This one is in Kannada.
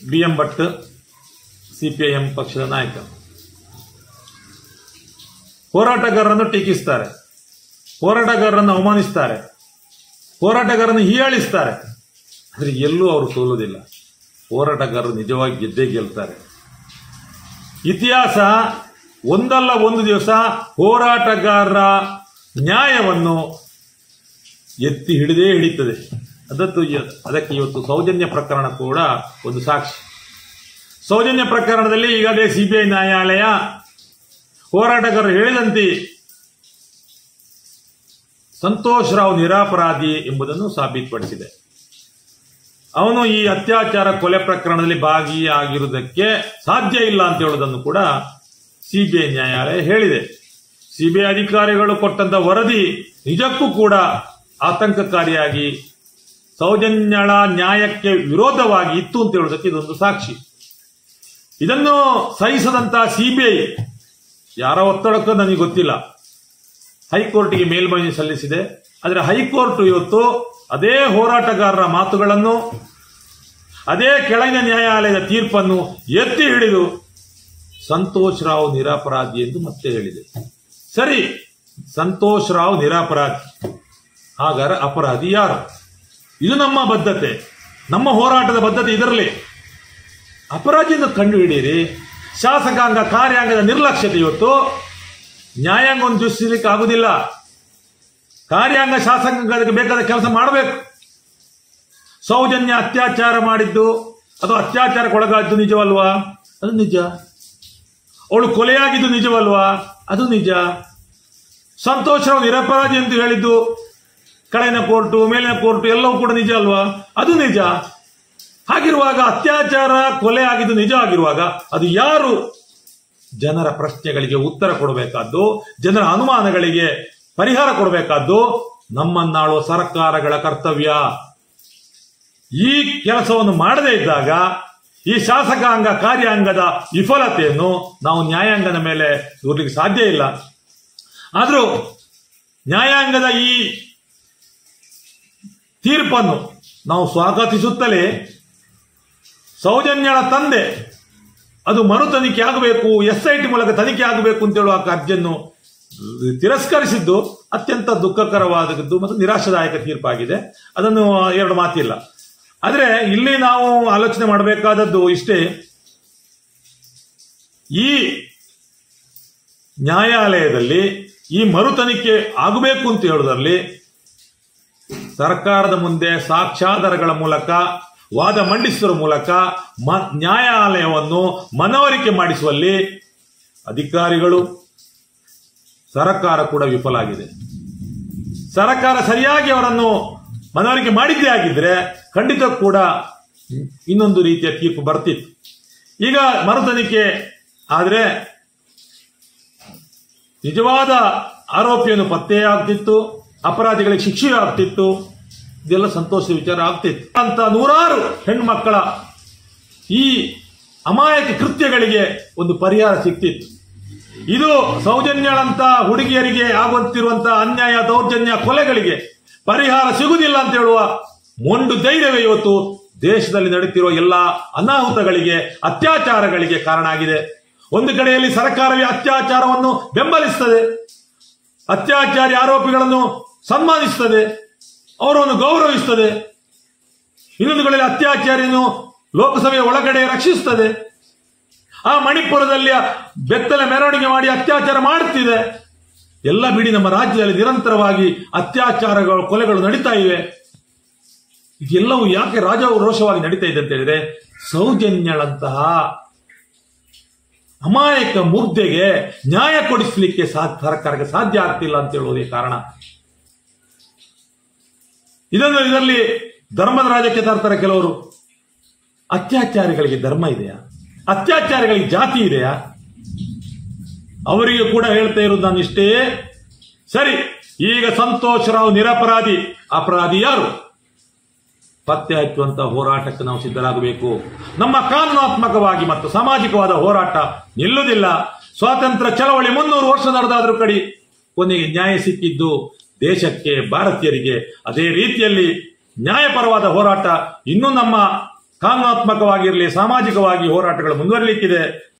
BM ಭಟ್ CPIM ಪಕ್ಷದ ನಾಯಕ. ಹೋರಾಟಗಾರರನ್ನು ಟೀಕಿಸ್ತಾರೆ, ಹೋರಾಟಗಾರರನ್ನು ಅವಮಾನಿಸ್ತಾರೆ, ಹೋರಾಟಗಾರರನ್ನು ಹೀಯಾಳಿಸ್ತಾರೆ. ಆದರೆ ಎಲ್ಲೂ ಅವರು ಸೋಲುವುದಿಲ್ಲ. ಹೋರಾಟಗಾರರು ನಿಜವಾಗಿ ಗೆದ್ದೇ ಗೆಲ್ತಾರೆ. ಇತಿಹಾಸ ಒಂದಲ್ಲ ಒಂದು ದಿವಸ ಹೋರಾಟಗಾರರ ನ್ಯಾಯವನ್ನು ಎತ್ತಿ ಹಿಡಿದೇ ಹಿಡಿತದೆ. ಅದಕ್ಕೆ ಇವತ್ತು ಸೌಜನ್ಯ ಪ್ರಕರಣ ಕೂಡ ಒಂದು ಸಾಕ್ಷಿ. ಸೌಜನ್ಯ ಪ್ರಕರಣದಲ್ಲಿ ಈಗಾಗಲೇ CBI ನ್ಯಾಯಾಲಯ ಹೋರಾಟಗಾರರು ಹೇಳಿದಂತೆ ಸಂತೋಷ್ ರಾವ್ ನಿರಪರಾಧಿ ಎಂಬುದನ್ನು ಸಾಬೀತುಪಡಿಸಿದೆ. ಅವನು ಈ ಅತ್ಯಾಚಾರ ಕೊಲೆ ಪ್ರಕರಣದಲ್ಲಿ ಭಾಗಿಯಾಗಿರುವುದಕ್ಕೆ ಸಾಧ್ಯ ಇಲ್ಲ ಅಂತ ಹೇಳುವುದನ್ನು ಕೂಡ CBI ನ್ಯಾಯಾಲಯ ಹೇಳಿದೆ. CBI ಅಧಿಕಾರಿಗಳು ಕೊಟ್ಟಂತ ವರದಿ ನಿಜಕ್ಕೂ ಕೂಡ ಆತಂಕಕಾರಿಯಾಗಿ ಸೌಜನ್ಯಳ ನ್ಯಾಯಕ್ಕೆ ವಿರೋಧವಾಗಿ ಇತ್ತು ಅಂತ ಹೇಳುವುದಕ್ಕೆ ಇದೊಂದು ಸಾಕ್ಷಿ. ಇದನ್ನು ಸಹಿಸದಂತ CBI ಯಾರ ಒತ್ತಡಕ್ಕೂ ನನಗೆ ಗೊತ್ತಿಲ್ಲ ಹೈಕೋರ್ಟ್ಗೆ ಮೇಲ್ಮನವಿ ಸಲ್ಲಿಸಿದೆ. ಆದರೆ ಹೈಕೋರ್ಟ್ ಇವತ್ತು ಅದೇ ಹೋರಾಟಗಾರರ ಮಾತುಗಳನ್ನು, ಅದೇ ಕೆಳಗಿನ ನ್ಯಾಯಾಲಯದ ತೀರ್ಪನ್ನು ಎತ್ತಿ ಹಿಡಿದು ಸಂತೋಷ್ ರಾವ್ ನಿರಪರಾಧಿ ಎಂದು ಮತ್ತೆ ಹೇಳಿದೆ. ಸರಿ, ಸಂತೋಷ್ ರಾವ್ ನಿರಪರಾಧಿ, ಹಾಗಾದರೆ ಅಪರಾಧಿ ಯಾರು? ಇದು ನಮ್ಮ ಬದ್ಧತೆ, ನಮ್ಮ ಹೋರಾಟದ ಬದ್ಧತೆ. ಇದರಲ್ಲಿ ಅಪರಾಧಿಯನ್ನು ಕಂಡುಹಿಡಿಯಿರಿ. ಶಾಸಕಾಂಗ ಕಾರ್ಯಾಂಗದ ನಿರ್ಲಕ್ಷ್ಯತೆ ಇವತ್ತು ನ್ಯಾಯಾಂಗವನ್ನು ದೃಷ್ಟಿಸಲಿಕ್ಕೆ ಆಗುವುದಿಲ್ಲ. ಕಾರ್ಯಾಂಗ ಶಾಸಕಾಂಗಕ್ಕೆ ಬೇಕಾದ ಕೆಲಸ ಮಾಡಬೇಕು. ಸೌಜನ್ಯ ಅತ್ಯಾಚಾರ ಮಾಡಿದ್ದು ಅದು ಅತ್ಯಾಚಾರಕ್ಕೊಳಗಾದ್ದು ನಿಜವಲ್ವಾ? ಅದು ನಿಜ. ಅವಳು ಕೊಲೆಯಾಗಿದ್ದು ನಿಜವಲ್ವಾ? ಅದು ನಿಜ. ಸಂತೋಷ್ ರಾವ್ ನಿರಪರಾಧಿ ಎಂದು ಹೇಳಿದ್ದು ಕೆಳಗಿನ ಕೋರ್ಟು ಮೇಲಿನ ಕೋರ್ಟು ಎಲ್ಲವೂ ಕೂಡ ನಿಜ ಅಲ್ವಾ? ಅದು ನಿಜ. ಹಾಗಿರುವಾಗ ಅತ್ಯಾಚಾರ ಕೊಲೆ ಆಗಿದ್ದು ನಿಜ ಆಗಿರುವಾಗ ಅದು ಯಾರು? ಜನರ ಪ್ರಶ್ನೆಗಳಿಗೆ ಉತ್ತರ ಕೊಡಬೇಕಾದ್ದು, ಜನರ ಅನುಮಾನಗಳಿಗೆ ಪರಿಹಾರ ಕೊಡಬೇಕಾದ್ದು ನಮ್ಮನ್ನಾಳುವ ಸರ್ಕಾರಗಳ ಕರ್ತವ್ಯ. ಈ ಕೆಲಸವನ್ನು ಮಾಡದೇ ಇದ್ದಾಗ ಈ ಶಾಸಕಾಂಗ ಕಾರ್ಯಾಂಗದ ವಿಫಲತೆಯನ್ನು ನಾವು ನ್ಯಾಯಾಂಗದ ಮೇಲೆ ದೂರಲಿಕ್ಕೆ ಸಾಧ್ಯ ಇಲ್ಲ. ಆದರೂ ನ್ಯಾಯಾಂಗದ ಈ ತೀರ್ಪನ್ನು ನಾವು ಸ್ವಾಗತಿಸುತ್ತಲೇ ಸೌಜನ್ಯಳ ತಂದೆ ಅದು ಮರು ತನಿಖೆ ಆಗಬೇಕು, SIT ಮೂಲಕ ತನಿಖೆ ಆಗಬೇಕು ಅಂತ ಹೇಳುವ ಅರ್ಜಿಯನ್ನು ತಿರಸ್ಕರಿಸಿದ್ದು ಅತ್ಯಂತ ದುಃಖಕರವಾದದ್ದು ಮತ್ತು ನಿರಾಶಾದಾಯಕ ತೀರ್ಪಾಗಿದೆ. ಅದನ್ನು ಎರಡು ಮಾತಿಲ್ಲ. ಆದರೆ ಇಲ್ಲಿ ನಾವು ಆಲೋಚನೆ ಮಾಡಬೇಕಾದದ್ದು ಇಷ್ಟೇ, ಈ ನ್ಯಾಯಾಲಯದಲ್ಲಿ ಈ ಮರು ತನಿಖೆ ಆಗಬೇಕು ಅಂತ ಹೇಳುವುದರಲ್ಲಿ ಸರ್ಕಾರದ ಮುಂದೆ ಸಾಕ್ಷ್ಯಾಧಾರಗಳ ಮೂಲಕ ವಾದ ಮಂಡಿಸುವ ಮೂಲಕ ನ್ಯಾಯಾಲಯವನ್ನು ಮನವರಿಕೆ ಮಾಡಿಸುವಲ್ಲಿ ಅಧಿಕಾರಿಗಳು, ಸರ್ಕಾರ ಕೂಡ ವಿಫಲ ಆಗಿದೆ. ಸರ್ಕಾರ ಸರಿಯಾಗಿ ಅವರನ್ನು ಮನವರಿಕೆ ಮಾಡಿದ್ದೇ ಆಗಿದ್ರೆ ಖಂಡಿತ ಕೂಡ ಇನ್ನೊಂದು ರೀತಿಯ ತೀರ್ಪು ಬರ್ತಿತ್ತು. ಈಗ ಮರು ತನಿಖೆ ಆದರೆ ನಿಜವಾದ ಆರೋಪಿಯನ್ನು ಪತ್ತೆಯಾಗ್ತಿತ್ತು, ಅಪರಾಧಿಗಳಿಗೆ ಶಿಕ್ಷೆ ಆಗ್ತಿತ್ತು, ಇದೆಲ್ಲ ಸಂತೋಷದ ವಿಚಾರ ಆಗ್ತಿತ್ತು ಅಂತ ನೂರಾರು ಹೆಣ್ಮಕ್ಕಳ ಈ ಅಮಾಯಕ ಕೃತ್ಯಗಳಿಗೆ ಒಂದು ಪರಿಹಾರ ಸಿಗ್ತಿತ್ತು. ಇದು ಸೌಜನ್ಯಳಂತ ಹುಡುಗಿಯರಿಗೆ ಆಗುತ್ತಿರುವಂತಹ ಅನ್ಯಾಯ, ದೌರ್ಜನ್ಯ, ಕೊಲೆಗಳಿಗೆ ಪರಿಹಾರ ಸಿಗುವುದಿಲ್ಲ ಅಂತ ಹೇಳುವ ಮೊಂಡು ಧೈರ್ಯವೇ ಇವತ್ತು ದೇಶದಲ್ಲಿ ನಡೆಯುತ್ತಿರುವ ಎಲ್ಲ ಅನಾಹುತಗಳಿಗೆ, ಅತ್ಯಾಚಾರಗಳಿಗೆ ಕಾರಣ ಆಗಿದೆ. ಒಂದು ಕಡೆಯಲ್ಲಿ ಸರ್ಕಾರವೇ ಅತ್ಯಾಚಾರವನ್ನು ಬೆಂಬಲಿಸುತ್ತದೆ, ಅತ್ಯಾಚಾರಿ ಆರೋಪಿಗಳನ್ನು ಸನ್ಮಾನಿಸುತ್ತದೆ, ಅವರನ್ನು ಗೌರವಿಸುತ್ತದೆ. ಇನ್ನೊಂದು ಕಡೆಯಲ್ಲಿ ಅತ್ಯಾಚಾರಿಯನ್ನು ಲೋಕಸಭೆಯ ಒಳಗಡೆ ರಕ್ಷಿಸುತ್ತದೆ. ಆ ಮಣಿಪುರದಲ್ಲಿ ಬೆತ್ತಲೆ ಮೆರವಣಿಗೆ ಮಾಡಿ ಅತ್ಯಾಚಾರ ಮಾಡುತ್ತಿದೆ. ಎಲ್ಲ ಬಿಡಿ, ನಮ್ಮ ರಾಜ್ಯದಲ್ಲಿ ನಿರಂತರವಾಗಿ ಅತ್ಯಾಚಾರಗಳು, ಕೊಲೆಗಳು ನಡೀತಾ ಇವೆ. ಇದೆಲ್ಲವೂ ಯಾಕೆ ರಾಜಾರೋಷವಾಗಿ ನಡೀತಾ ಇದೆ ಅಂತ ಹೇಳಿದ್ರೆ ಸೌಜನ್ಯಳಂತಹ ಅಮಾಯಕ ಮುಗ್ಧೆಗೆ ನ್ಯಾಯ ಕೊಡಿಸಲಿಕ್ಕೆ ಸರ್ಕಾರಕ್ಕೆ ಸಾಧ್ಯ ಆಗ್ತಿಲ್ಲ ಅಂತ ಹೇಳುವುದೇ ಕಾರಣ. ಇದರಲ್ಲಿ ಧರ್ಮದ ರಾಜ್ಯಕ್ಕೆ ತರ್ತಾರೆ ಕೆಲವರು. ಅತ್ಯಾಚಾರಿಗಳಿಗೆ ಧರ್ಮ ಇದೆಯಾ? ಅತ್ಯಾಚಾರಿಗಳಿಗೆ ಜಾತಿ ಇದೆಯಾ? ಅವರಿಗೆ ಕೂಡ ಹೇಳ್ತಾ ಇರೋದು ನಾನು ಇಷ್ಟೇ. ಸರಿ, ಈಗ ಸಂತೋಷ್ ರಾವ್ ನಿರಪರಾಧಿ, ಅಪರಾಧಿ ಯಾರು? ಪತ್ತೆ ಹಚ್ಚುವಂತ ಹೋರಾಟಕ್ಕೆ ನಾವು ಸಿದ್ಧರಾಗಬೇಕು. ನಮ್ಮ ಕಾನೂನಾತ್ಮಕವಾಗಿ ಮತ್ತು ಸಾಮಾಜಿಕವಾದ ಹೋರಾಟ ನಿಲ್ಲುವುದಿಲ್ಲ. ಸ್ವಾತಂತ್ರ್ಯ ಚಳವಳಿ 300 ವರ್ಷ ನಡೆದಾದ್ರೂ ಕಡೆ ಕೊನೆಗೆ ನ್ಯಾಯ ಸಿಕ್ಕಿದ್ದು ದೇಶಕ್ಕೆ, ಭಾರತೀಯರಿಗೆ. ಅದೇ ರೀತಿಯಲ್ಲಿ ನ್ಯಾಯಪರವಾದ ಹೋರಾಟ ಇನ್ನೂ ನಮ್ಮ ಕಾನೂನಾತ್ಮಕವಾಗಿರಲಿ, ಸಾಮಾಜಿಕವಾಗಿ ಹೋರಾಟಗಳು ಮುಂದುವರಿಲಿಕ್ಕಿದೆ.